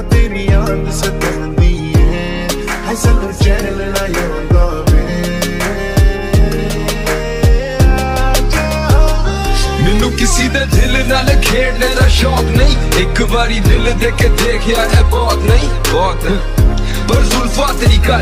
तेरी याद सतांदी है सानू चैन ना आंदा वे मैनू किसी दे दिल नाल खेडने दा शौक नहीं, एक बारी दिल दे के देखया है बहुत नहीं बहुत, पर जुल्फा तेरी गल